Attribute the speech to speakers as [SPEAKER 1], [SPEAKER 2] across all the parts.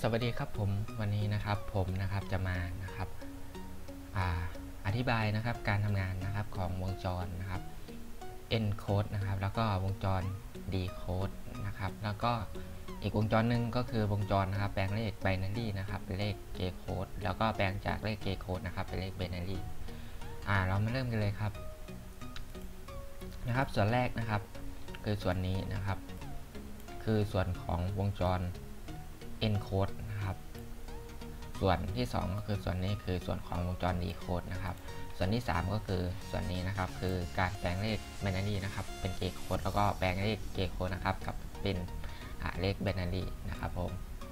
[SPEAKER 1] สวัสดีครับผมวันนี้นะครับผมจะมาอธิบายการทำงานของวงจรEncode แล้วก็วงจร Decode แล้วก็อีกวงจรหนึ่งก็คือวงจรแปลงเลข binary เป็นเลข Gray code แล้วก็แปลงจากเลข Gray code เป็นเลข binary เรามาเริ่มกันเลยครับส่วนแรกคือส่วนนี้คือส่วนของวงจร Encode ส่วนที่2ก็คือส่วนนี้คือส่วนของวงจร Decode ส่วนที่3ก็คือส่วนนี้คือการแปลงเลข binary เป็น Gray code แล้วก็แปลงเลข Gray code กับเป็นเลข binary ผม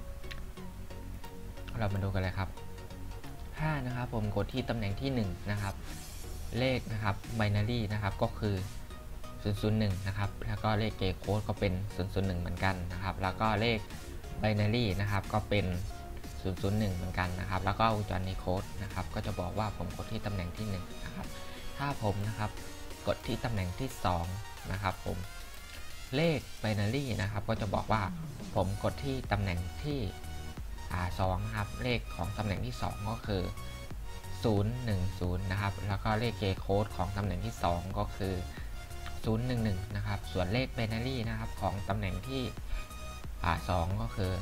[SPEAKER 1] เรามาดูกันเลยครับถ้าผมกดที่ตำแหน่งที่1เลขbinary ก็คือ001แล้วก็เลข Gray code ก็เป็น001เหมือนกันแล้วก็เลข binary ก็เป็น001เหมือนกันแล้วก็วงจร Decode ก็จะบอกว่าผมกดที่ตำแหน่งที่1ถ้าผมกดที่ตำแหน่งที่2ผมเลข binary ก็จะบอกว่าผมกดที่ตำแหน่งที่2เลขของตำแหน่งที่2ก็คือ010แล้วก็เลข Gray code ของตำแหน่งที่2ก็คือ011ส่วนเลข binary ของตำแหน่งที่2ก็คือ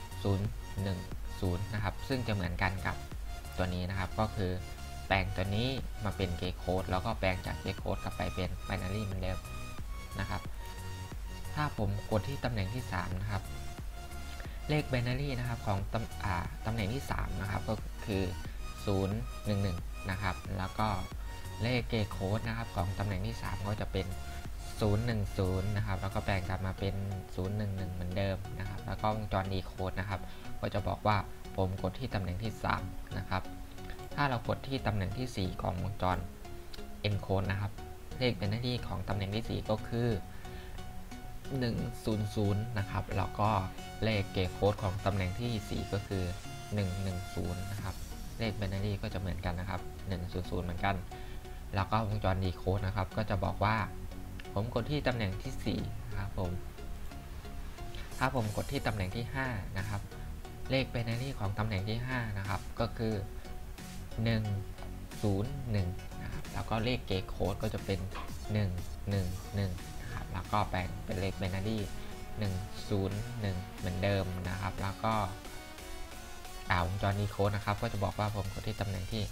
[SPEAKER 1] 010ซึ่งจะเหมือนกันกับตัวนี้ก็คือแปลงตัวนี้มาเป็น Gray code แล้วก็แปลงจาก Gray code กลับไปเป็น binary เหมือนเดิมถ้าผมกดที่ตำแหน่งที่3เลข binary ของตำแหน่งที่3ก็คือ011แล้วก็เลข Gray code ของตำแหน่งที่3ก็จะเป็น010แล้วก็แปลงกลับมาเป็น011เหมือนเดิมแล้วก็วงจร Decode ก็จะบอกว่าผมกดที่ตำแหน่งที่3ถ้าเรากดที่ตำแหน่งที่4ของวงจร Encode เลข binary ของตำแหน่งที่4ก็คือ100แล้วก็เลข Gray code ของตำแหน่งที่4ก็คือ110เลข binary ก็จะเหมือนกัน100เหมือนกันแล้วก็วงจร Decode ก็จะบอกว่าผมกดที่ตำแหน่งที่4ผมถ้าผมกดที่ตำแหน่งที่5เลข binary ของตำแหน่งที่5ก็คือ101แล้วก็เลข Gray code ก็จะเป็น111แล้วก็แปลงเป็นเลข binary 101เหมือนเดิมแล้วก็วงจร Decode ก็จะบอกว่าผมกดที่ตำแหน่งที่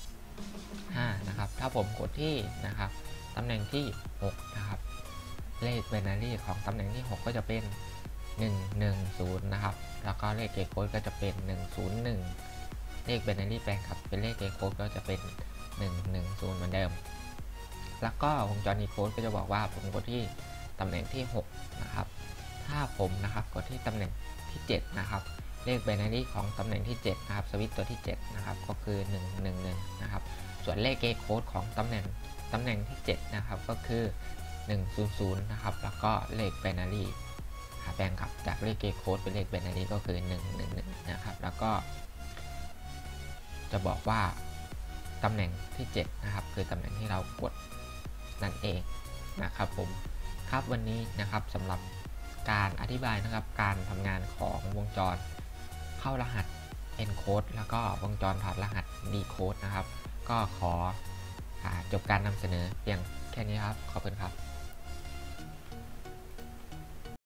[SPEAKER 1] 5ถ้าผมกดที่ตำแหน่งที่6เลข binary ของตำแหน่งที่6ก็จะเป็น110แล้วก็เลข Gray code ก็จะเป็น101เลข binary แปลงครับเป็นเลข Gray code ก็จะเป็น110เหมือนเดิมแล้วก็วงจร Decode ก็จะบอกว่าผมกดที่ตำแหน่งที่6ถ้าผมกดที่ตำแหน่งที่7เลข binary ของตำแหน่งที่7สวิตช์ตัวที่7ก็คือ111ส่วนเลข Gray code ของตำแหน่งที่7ก็คือ100แล้วก็เลข binary แปลงกลับจากเลข Gray code เป็นเลข binary ก็คือ111แล้วก็จะบอกว่าตำแหน่งที่7คือตำแหน่งที่เรากดนั่นเองผมครับวันนี้สำหรับการอธิบายการทำงานของวงจรเข้ารหัส Encode แล้วก็วงจรถอดรหัส Decode ก็ขอจบการนำเสนอเพียงแค่นี้ครับขอบคุณครับ